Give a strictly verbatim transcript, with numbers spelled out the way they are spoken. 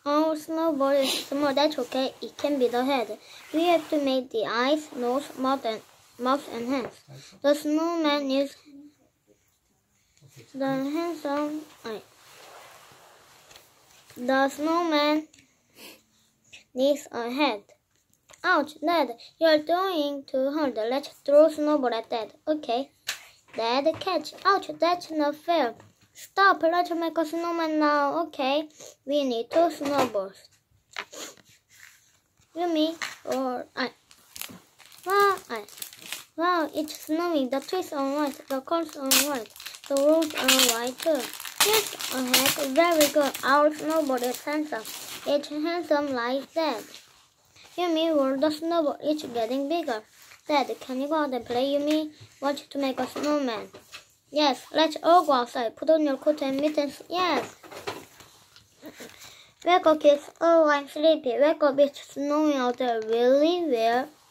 Our snowball is small, that's okay. It can be the head. We have to make the eyes, nose, mouth, and mouth and hands. The snowman needs the handsome eye. The snowman needs a head. Ouch, Dad, you're doing too hard. Let's throw snowball at Dad. Okay. Dad, catch. Ouch, that's not fair. Stop, let's make a snowman now. Okay, we need two snowballs. Yumi or I. Wow, I. Wow, it's snowing. The trees are white, the cars are white, the roads are white too. Yes, ahead. Very good. Our snowball is handsome. It's handsome like that. Yumi, where the snowball is getting bigger. Dad, can you go out and play, Yumi? Watch to make a snowman. Yes, let's all go outside. Put on your coat and mittens. Yes. Wake up, kids. Oh, I'm sleepy. Wake up, it's snowing out there. Really? Where?